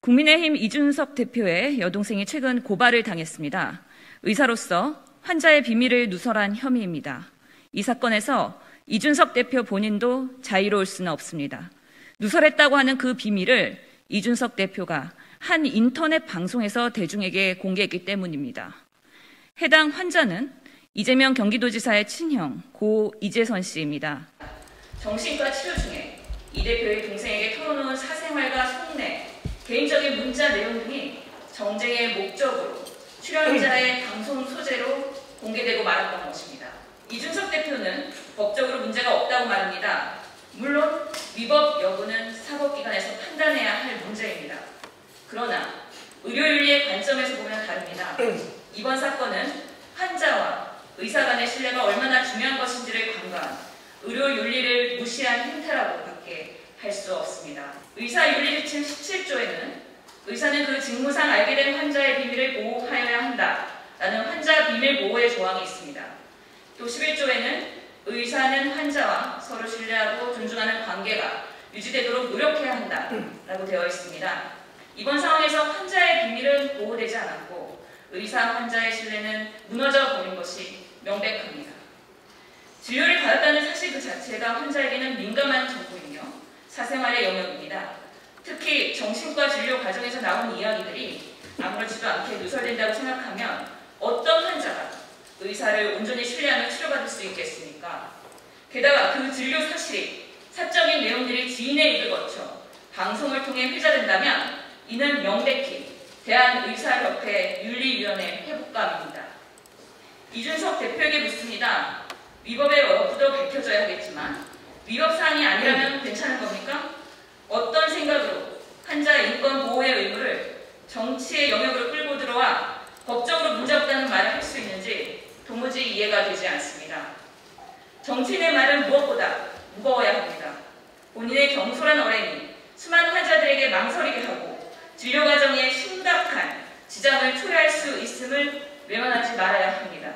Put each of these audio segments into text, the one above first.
국민의힘 이준석 대표의 여동생이 최근 고발을 당했습니다. 의사로서 환자의 비밀을 누설한 혐의입니다. 이 사건에서 이준석 대표 본인도 자유로울 수는 없습니다. 누설했다고 하는 그 비밀을 이준석 대표가 한 인터넷 방송에서 대중에게 공개했기 때문입니다. 해당 환자는 이재명 경기도지사의 친형 고 이재선 씨입니다. 정신과 치료 중에 이 대표의 동생에게 털어놓은 사생활과 속내, 개인적인 문자 내용 등이 정쟁의 목적으로 출연자의 방송 소재로 공개되고 말았던 것입니다. 이준석 대표는 법적으로 문제가 없다고 말합니다. 물론 위법 여부는 사법기관에서 판단해야 할 문제입니다. 그러나 의료윤리의 관점에서 보면 다릅니다. 이번 사건은 환자와 의사 간의 신뢰가 얼마나 중요한 것인지를 간과한 의료윤리를 무시한 행태라고 밖에 할 수 없습니다. 의사윤리지침 17조에는 의사는 그 직무상 알게 된 환자의 비밀을 보호하여야 한다라는 환자 비밀 보호의 조항이 있습니다. 또 11조에는 의사는 환자와 서로 신뢰하고 존중하는 관계가 유지되도록 노력해야 한다라고 되어 있습니다. 이번 상황에서 환자의 비밀은 보호되지 않았고 의사 환자의 신뢰는 무너져 버린 것이 명백합니다. 진료를 받았다는 사실 그 자체가 환자에게는 민감한 정보이며 사생활의 영역입니다. 특히 정신과 진료 과정에서 나온 이야기들이 아무렇지도 않게 누설된다고 생각하면 어떤 환자가 의사를 온전히 신뢰하며 치료받을 수 있겠습니까? 게다가 그 진료 사실이 사적인 내용들이 지인의 입을 거쳐 방송을 통해 회자된다면 이는 명백히 대한의사협회 윤리위원회 회복감입니다. 이준석 대표에게 묻습니다. 위법의 여부도 밝혀져야 하겠지만 위법 사안이 아니라면 괜찮은 겁니까? 어떤 생각으로 환자 인권 보호의 의무를 정치의 영역으로 끌고 들어와 법적으로 문제없다는 말을 할 수 있는지 도무지 이해가 되지 않습니다. 정치인의 말은 무엇보다 무거워야 합니다. 본인의 경솔한 어뢰니 수많은 환자들에게 망설이게 하고 진료 과정에 심각한 지장을 초래할 수 있음을 외면하지 말아야 합니다.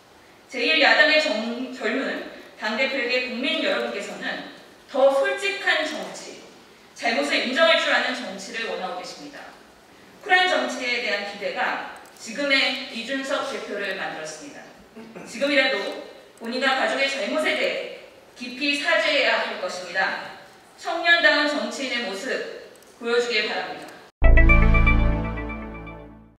제1야당의 젊은 당대표에게 국민 여러분께서는 더 솔직한 정치, 잘못을 인정할 줄 아는 정치를 원하고 계십니다. 쿨한 정치에 대한 기대가 지금의 이준석 대표를 만들었습니다. 지금이라도 본인과 가족의 잘못에 대해 깊이 사죄해야 할 것입니다. 청년다운 정치인의 모습 보여주길 바랍니다.